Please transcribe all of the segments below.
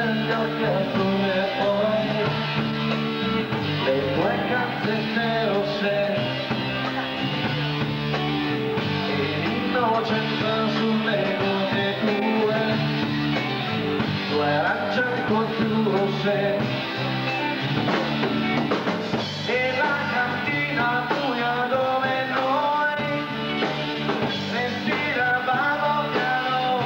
negli occhi azzurri e poi le tue calzette rosse e l'innocenza sulle gote tue, due arance ancor più rosse. E la cantina buia dove noi respiravamo piano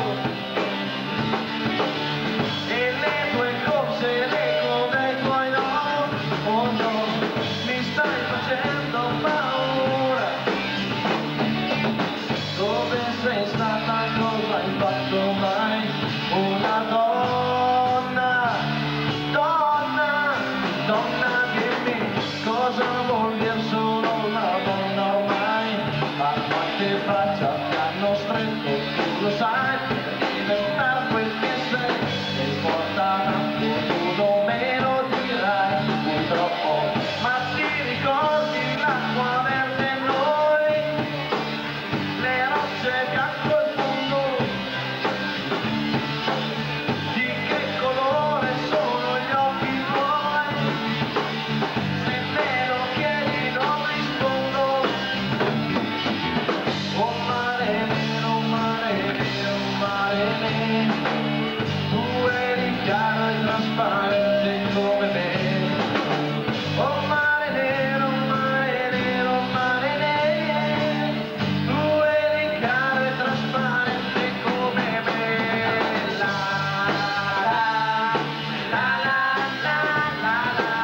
e le tue corse, l'eco dei tuoi no, oh no, mi stai facendo paura. Dove sei stata, cosa hai fatto mai? Una donna, donna, donna, dimmi cosa vuol dire solo una donna ormai? A quante braccia ti hanno stretto, tu lo sai, per diventare quel che sei, e porta un futuro me lo dirai, purtroppo, ma ti ricordi l'acqua verde e noi, le rocce bianco e fondo, di che colore sono gli occhi tuoi? Se me lo chiedi non rispondo. Oh mare nero, mare nero, mare nero, tu eri chiaro e trasparente come me. Oh mare nero, mare nero, mare nero, tu eri chiaro e trasparente come me. La la la la la la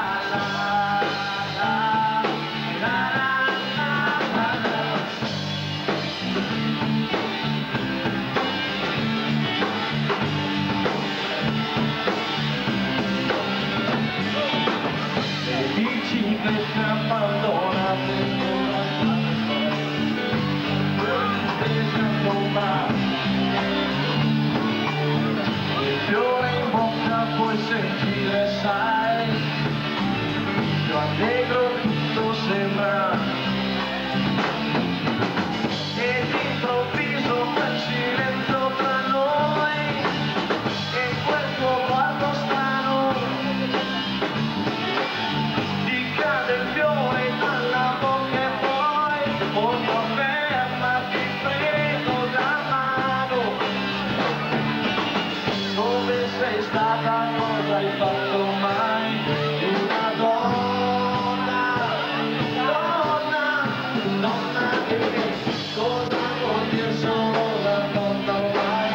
le biciclette abbandonate il fiore in bocca puoi sentire, sai, più allegro tutto sembra, e d'improvviso quel silenzio tra noi e quel tuo guardo strano, ti cade il fiore dalla bocca e poi poco ferma, ti prego da mano. Dove sei stata, cosa hai fatto mai? Una donna, donna, donna che cosa vuol dire solo una donna ormai?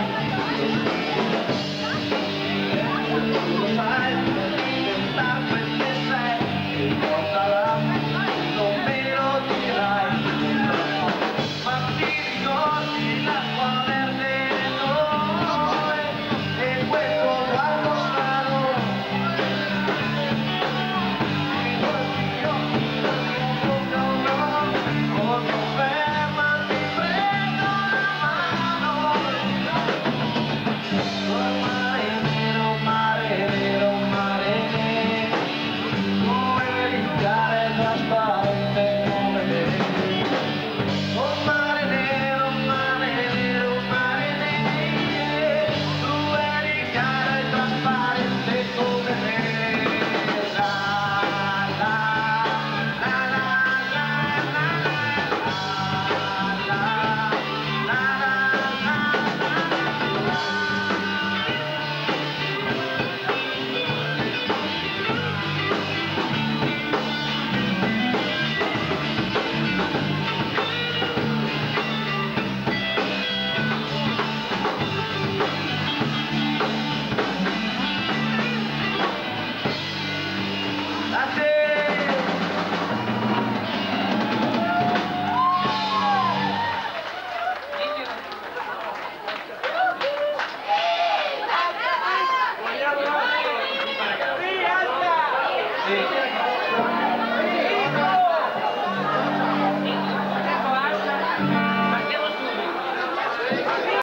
Tu lo sai, per diventare quel che sei, che porta là, non me lo dirai, ma ti ricordi l'acqua verde e noi, e quel tuo guardo strano, i tuoi occhi non ferma, ti prego la mano. Oh mare nero, mare nero, mare nero, tu eri chiara e trasparente come me. Oh mare nero, mare nero, mare nero, tu eri chiara e trasparente come me. La la la la la la la Sì.